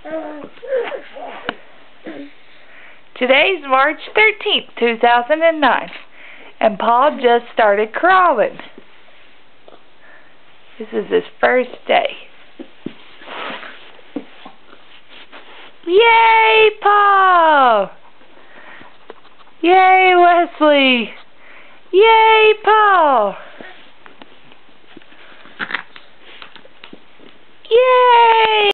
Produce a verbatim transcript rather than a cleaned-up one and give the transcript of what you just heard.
Today's March thirteenth, two thousand nine, and Paul just started crawling. This is his first day. Yay, Paul! Yay, Wesley! Yay, Paul! Yay!